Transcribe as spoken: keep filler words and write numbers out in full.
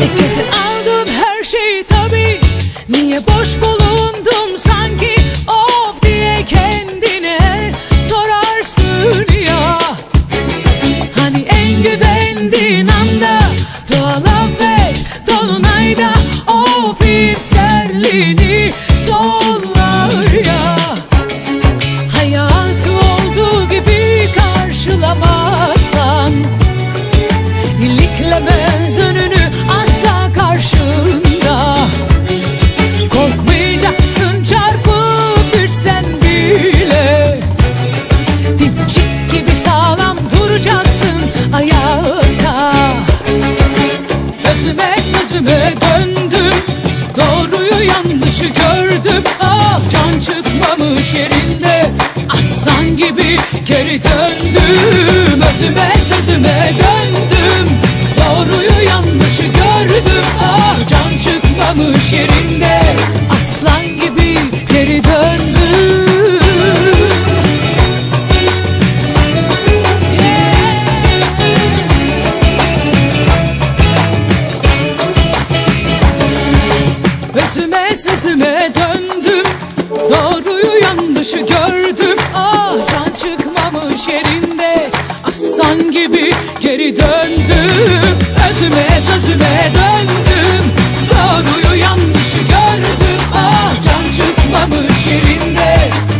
Kese aldım her şeyi tabii. Niye boş bulundum sanki, of diye kendine sorarsın ya. Hani en güvendiğin anda doğal afet dolunayda of ifserliğini sollar ya. Hayatı olduğu gibi karşılamazsan, iliklemez önünü asla karşında. Korkmayacaksın çarpıp düşsen bile, dipçik gibi sağlam duracaksın ayakta. Özüme sözüme döndüm, doğruyu yanlışı gördüm. Ah, can çıkmamış yerinde, aslan gibi geri döndüm. Özüme sözüme döndüm, doğruyu yanlışı gördüm. Ah, can çıkmamış yerinde, aslan gibi geri döndüm. Özüme sözüme döndüm, doğruyu yanlışı gördüm. Ah, can çıkmamış yerinde, aslan gibi geri döndüm. Özüme sözüme döndüm, doğruyu yanlışı gördüm. Ah, can çıkmamış yerinde,